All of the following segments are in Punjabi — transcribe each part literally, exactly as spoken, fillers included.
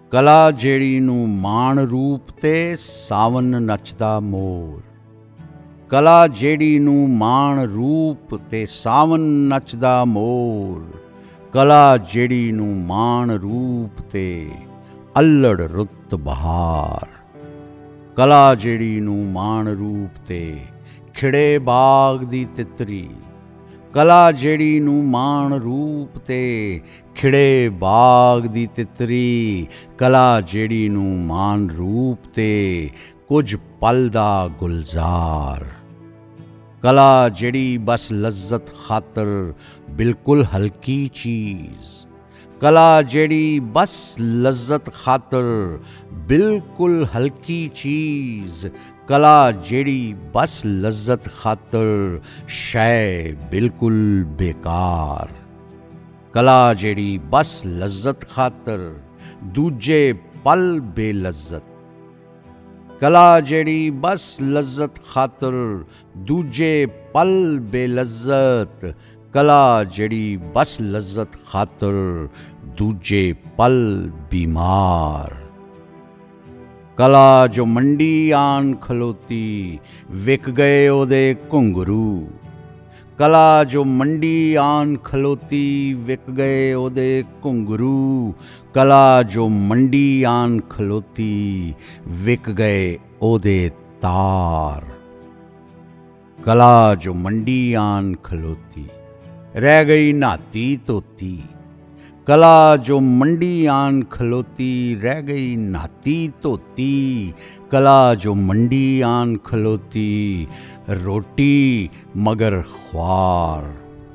ਕਲਾ ਜਿਹੜੀ ਨੂੰ ਮਾਣ ਰੂਪ ਤੇ ਸਾਵਨ ਨੱਚਦਾ ਮੋਰ। ਕਲਾ ਜਿਹੜੀ ਨੂੰ ਮਾਣ ਰੂਪ ਤੇ ਸਾਵਨ ਨੱਚਦਾ ਮੋਰ। ਕਲਾ ਜਿਹੜੀ ਨੂੰ ਮਾਣ ਰੂਪ ਤੇ ਅੱਲੜ ਰੁੱਤ ਬਹਾਰ। ਕਲਾ ਜਿਹੜੀ ਨੂੰ ਮਾਣ ਰੂਪ ਤੇ ਖਿੜੇ ਬਾਗ ਦੀ ਤਿੱਤਰੀ। ਕਲਾ ਜਿਹੜੀ ਨੂੰ ਮਾਣ ਰੂਪ ਤੇ ਖਿੜੇ ਬਾਗ ਦੀ ਤਿੱਤਰੀ। ਕਲਾ ਜਿਹੜੀ ਨੂੰ ਮਾਣ ਰੂਪ ਤੇ ਕੁਝ ਪਲ ਦਾ ਗੁਲਜ਼ਾਰ। ਕਲਾ ਜਿਹੜੀ ਬਸ ਲੱਜ਼ਤ ਖਾਤਰ ਬਿਲਕੁਲ ਹਲਕੀ ਚੀਜ਼। ਕਲਾ ਜਿਹੜੀ ਬਸ ਲੱਜ਼ਤ ਖਾਤਰ ਬਿਲਕੁਲ ਹਲਕੀ ਚੀਜ਼। ਕਲਾ ਜਿਹੜੀ ਬਸ ਲੱਜ਼ਤ ਖਾਤਰ ਸ਼ੈ ਬਿਲਕੁਲ ਬੇਕਾਰ। ਕਲਾ ਜਿਹੜੀ ਬਸ ਲੱਜ਼ਤ ਖਾਤਰ ਦੂਜੇ ਪਲ ਬੇਲੱਜ਼ਤ। ਕਲਾ ਜਿਹੜੀ ਬਸ ਲੱਜ਼ਤ ਖਾਤਰ ਦੂਜੇ ਪਲ ਬੇਲੱਜ਼ਤ। ਕਲਾ ਜਿਹੜੀ ਬਸ ਲੱਜ਼ਤ ਖਾਤਰ ਦੂਜੇ ਪਲ ਬੀਮਾਰ। ਕਲਾ ਜੋ ਮੰਡੀ ਆਣ ਖਲੋਤੀ ਵਿਕ ਗਏ ਉਹਦੇ ਘੁੰਗਰੂ। ਕਲਾ ਜੋ ਮੰਡੀ ਆਣ ਖਲੋਤੀ ਵਿਕ ਗਏ ਉਹਦੇ ਘੁੰਗਰੂ। ਕਲਾ ਜੋ ਮੰਡੀ ਆਣ ਖਲੋਤੀ ਵਿਕ ਗਏ ਉਹਦੇ ਤਾਰ। ਕਲਾ ਜੋ ਮੰਡੀ ਆਣ ਖਲੋਤੀ ਰਹਿ ਗਈ ਨਹਾਤੀ ਧੋਤੀ। ਕਲਾ ਜੋ ਮੰਡੀ ਆਣ ਖਲੋਤੀ ਰਹਿ ਗਈ ਨਹਾਤੀ ਧੋਤੀ। ਕਲਾ ਜੋ ਮੰਡੀ ਆਣ ਖਲੋਤੀ ਰੋਟੀ ਮਗਰ ਖੁਆਰ।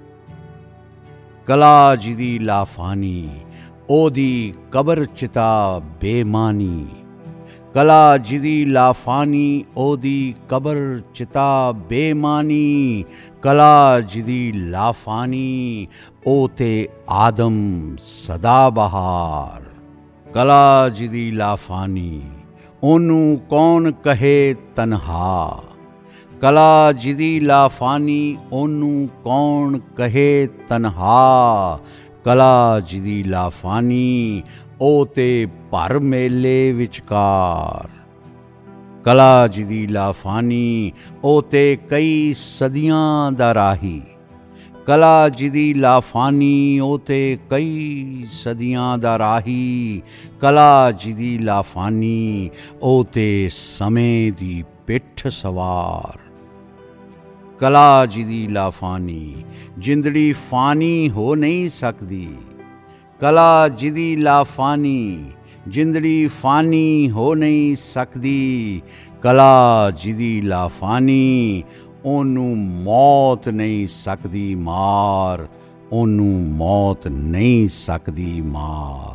ਕਲਾ ਜਿਹਦੀ ਲਾਫਾਨੀ ਉਹਦੀ ਕਬਰ ਚਿਤਾ ਬੇਮਾਨੀ। ਕਲਾ ਜਿਹਦੀ ਲਾਫਾਨੀ ਉਹਦੀ ਕਬਰ ਚਿਤਾ ਬੇਮਾਨੀ। ਕਲਾ ਜਿਹਦੀ ਲਾਫਾਨੀ ਉਹ ਤੇ ਆਦਮ ਸਦਾ ਬਹਾਰ। ਕਲਾ ਜਿਹਦੀ ਲਾਫਾਨੀ ਉਹਨੂੰ ਕੌਣ ਕਹੇ ਤਨਹਾ। ਕਲਾ ਜਿਹਦੀ ਲਾਫਾਨੀ ਉਹਨੂੰ ਕੌਣ ਕਹੇ ਤਨਹਾ। ਕਲਾ ਜਿਹਦੀ ਲਾਫਾਨੀ ਉਹ ਤੇ ਭਰ ਮੇਲੇ ਵਿਚਕਾਰ। ਕਲਾ ਜਿਹਦੀ ਲਾਫਾਨੀ ਉਹ ਤੇ ਕਈ ਸਦੀਆਂ ਦਾ ਰਾਹੀ। ਕਲਾ ਜਿਹਦੀ ਲਾਫਾਨੀ ਉਹ ਤੇ ਕਈ ਸਦੀਆਂ ਦਾ ਰਾਹੀ। ਕਲਾ ਜਿਹਦੀ ਲਾਫਾਨੀ ਉਹ ਤੇ ਸਮੇਂ ਦੀ ਪਿੱਠ ਸਵਾਰ। ਕਲਾ ਜਿਹਦੀ ਲਾਫਾਨੀ ਜਿੰਦੜੀ ਫਾਨੀ ਹੋ ਨਹੀਂ ਸਕਦੀ। ਕਲਾ ਜਿਹਦੀ ਲਾਫਾਨੀ ਜਿੰਦੜੀ ਫਾਨੀ ਹੋ ਨਹੀਂ ਸਕਦੀ। ਕਲਾ ਜਿਹਦੀ ਲਾਫਾਨੀ ਉਹਨੂੰ ਮੌਤ ਨਹੀਂ ਸਕਦੀ ਮਾਰ। ਉਹਨੂੰ ਮੌਤ ਨਹੀਂ ਸਕਦੀ ਮਾਰ।